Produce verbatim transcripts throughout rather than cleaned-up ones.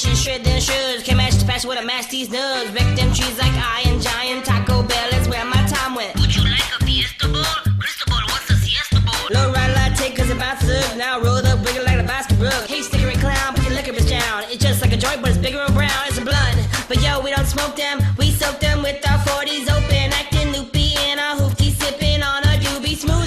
fashion, shred them shoes. Can't match the fashion with a match these nugs. Wreck them trees like Iron Giant. Taco Bell is where my time went. Would you like a Fiesta Bowl? Cristobal wants a Siesta Bowl. Low ride latte cause it bounces. Now rolled up, wiggle like a basketball. Hey, sticker and clown, put your licorice down. It's just like a joint, but it's bigger and brown. It's a blunt. But yo, we don't smoke them. We soak them with our forties open. Acting loopy in our hoopty, sipping on a doobie smoothie.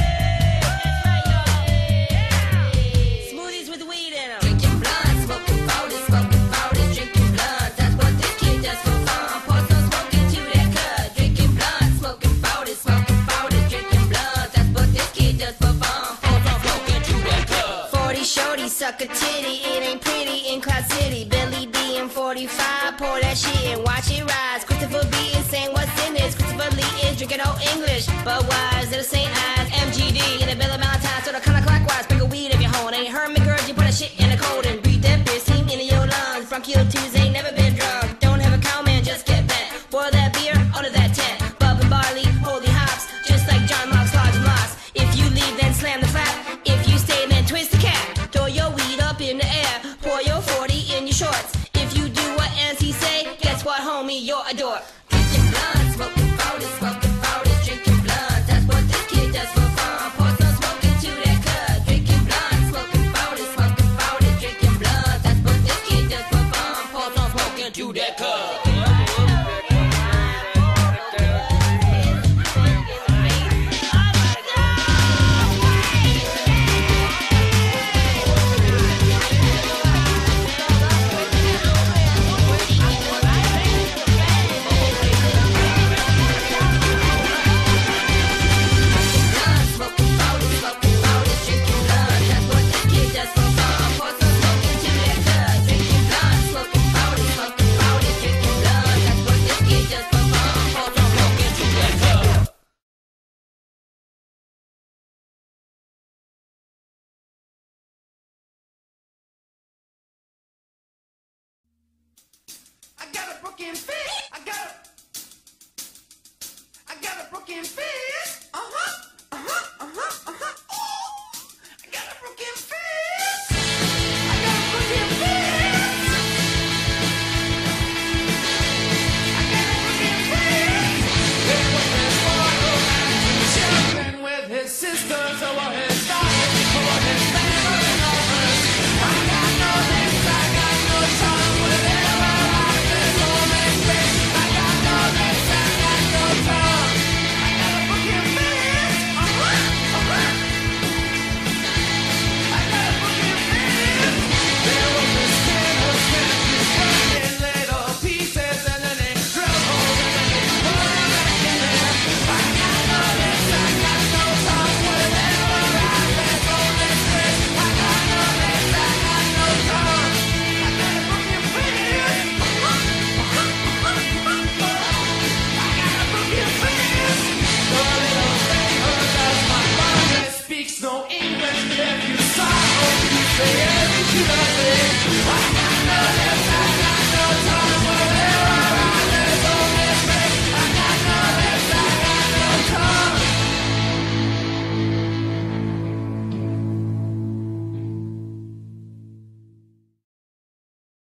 Smoothies with weed in them. Drinking blunts, smoking forties, smoking forties, drinking blunts. That's what this kid does for fun. Pour some smoke into that cut. Drinking blunts, smoking forties, smoking forties, drinking blunts. That's what this kid does for fun. Pour some smoke into that cut. forty shorty, suck a titty. It ain't pretty in Cloud City. Billy D and forty-five, pour that shit and watch it rise. Christopher B is saying what's in this. Christopher Lee is drinking old English. But wise, they're the same as M G D and the Bill of Valentine. So the kinda clockwise, bring a weed if you're home. Ain't heard me, girl, you put that shit in the cold and breathe that bitch steam into your lungs. Bronchial twos ain't never been drunk. Don't have a cow man, just get bent. Boil that beer under that tent. Bub and barley, holy hops, just like John Mark's large and lost. If you leave, then slam the flap. If you stay, then twist the cap. Throw your weed up in the air. Pour your forty in your shorts. If you do what N C say, guess what, homie, you're a dork. Drinking blunts, smoking forties, smoking forties, drinking blunts. That's what this kid does for fun. Pour some smoke into that cut. Drinking blunts, smoking forties, smoking forties, drinking blunts. That's what this kid does for fun. Pour some smoke into that cut. I got a broken face. I got a, I got a broken face.